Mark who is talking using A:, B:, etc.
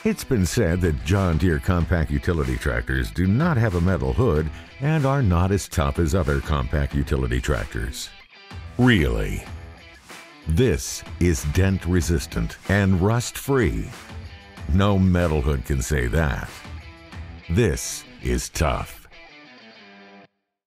A: It's been said that John Deere compact utility tractors do not have a metal hood and are not as tough as other compact utility tractors. Really? This is dent resistant and rust free. No metal hood can say that. This is tough.